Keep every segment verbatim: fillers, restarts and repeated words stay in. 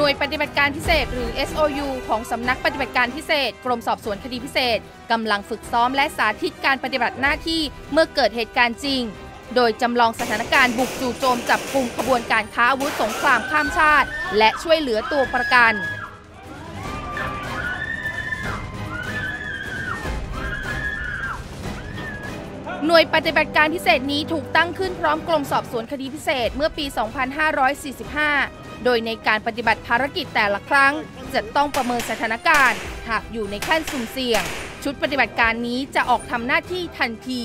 วยปฏิบัติการพิเศษหรือ เอส โอ ยู ของสำนักปฏิบัติการพิเศษกรมสอบสวนคดีพิเศษกำลังฝึกซ้อมและสาธิตการปฏิบัติหน้าที่เมื่อเกิดเหตุการณ์จริงโดยจำลองสถานการณ์บุกจู่โจมจับกลุ่มขบวนการค้าอาวุธสงครามข้ามชาติและช่วยเหลือตัวประกันหน่วยปฏิบัติการพิเศษนี้ถูกตั้งขึ้นพร้อมกรมสอบสวนคดีพิเศษเมื่อปี สองพันห้าร้อยสี่สิบห้า โดยในการปฏิบัติภารกิจแต่ละครั้งจะต้องประเมินสถานการณ์หากอยู่ในขั้นสุ่มเสี่ยงชุดปฏิบัติการนี้จะออกทำหน้าที่ทันที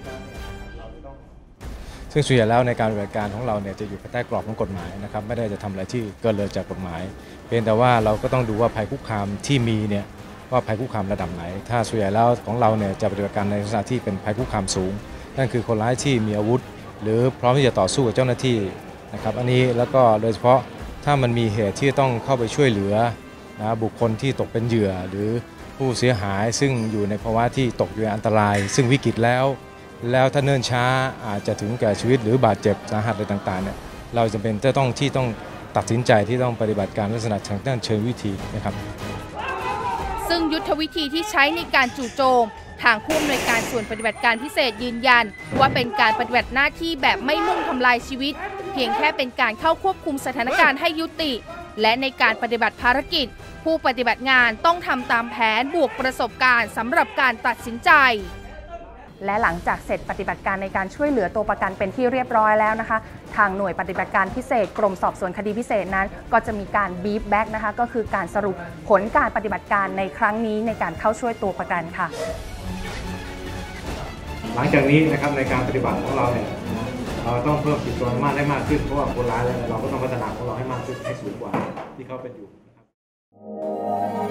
ซึ่งส่วนใหญ่แล้วในการปฏิบัติการของเราเนี่ยจะอยู่ภายใต้กรอบของกฎหมายนะครับไม่ได้จะทำอะไรที่เกินเลยจากกฎหมายเพียงแต่ว่าเราก็ต้องดูว่าภัยคุกคามที่มีเนี่ยว่าภัยคุกคามระดับไหนถ้าส่วนใหญ่แล้วของเราเนี่ยจะปฏิบัติการในลักษณะที่เป็นภัยคุกคามสูงนั่นคือคนร้ายที่มีอาวุธหรือพร้อมที่จะต่อสู้กับเจ้าหน้าที่นะครับอันนี้แล้วก็โดยเฉพาะถ้ามันมีเหตุที่ต้องเข้าไปช่วยเหลือนะบุคคลที่ตกเป็นเหยื่อหรือผู้เสียหายซึ่งอยู่ในภาวะที่ตกอยู่ในอันตรายซึ่งวิกฤตแล้วแล้วถ้าเนิ่นช้าอาจจะถึงแก่ชีวิตหรือบาดเจ็บสาหัสอะไรต่างๆเนี่ยเราจำเป็นจะต้องที่ต้องตัดสินใจที่ต้องปฏิบัติการลักษณะทางด้านเชิงวิธีนะครับซึ่งยุทธวิธีที่ใช้ในการจู่โจมทางผู้อำนวยการส่วนปฏิบัติการพิเศษยืนยันว่าเป็นการปฏิบัติหน้าที่แบบไม่มุ่งทำลายชีวิตเพียงแค่เป็นการเข้าควบคุมสถานการณ์ให้ยุติและในการปฏิบัติภารกิจผู้ปฏิบัติงานต้องทำตามแผนบวกประสบการณ์สำหรับการตัดสินใจและหลังจากเสร็จปฏิบัติการในการช่วยเหลือตัวประกันเป็นที่เรียบร้อยแล้วนะคะทางหน่วยปฏิบัติการพิเศษกรมสอบสวนคดีพิเศษนั้นก็จะมีการบีฟแบ็กนะคะก็คือการสรุปผลการปฏิบัติการในครั้งนี้ในการเข้าช่วยตัวประกันค่ะหลังจากนี้นะครับในการปฏิบัติของเราเนี่ยเราต้องเพิ่มขีดความสามารถให้มากขึ้นเพราะว่าคนร้ายแล้วเราก็ต้องพัฒนาของเราให้มากขึ้นให้สูงกว่าที่เขาเป็นอยู่นะครับ